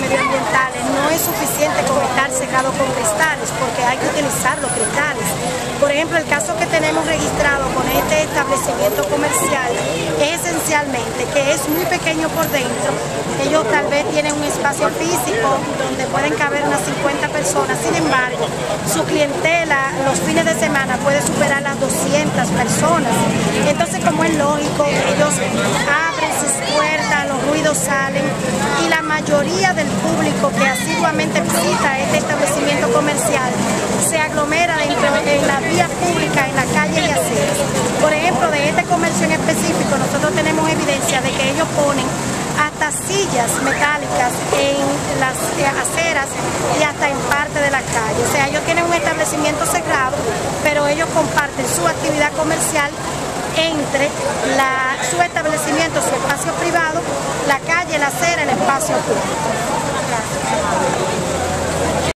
medioambientales, no es suficiente con estar cerrado con cristales, porque hay que utilizar los cristales. Por ejemplo, el caso que tenemos registrado con este establecimiento comercial es esencialmente que es muy pequeño por dentro. Ellos tal vez tienen un espacio físico donde pueden caber unas 50 personas, sin embargo, su clientela los fines de semana puede superar las 200 personas. Entonces, como es lógico, ellos abren sus puertas, los ruidos salen y la mayoría del público que asiduamente visita este establecimiento comercial se aglomera dentro de la vía pública, en la calle y aceras. Por ejemplo, de este comercio en específico, nosotros tenemos evidencia de que ellos ponen hasta sillas metálicas en las aceras y hasta en parte de la calle. O sea, ellos tienen un establecimiento cerrado, pero ellos comparten su actividad comercial entre su establecimiento, su espacio privado, la calle, la acera, el espacio público.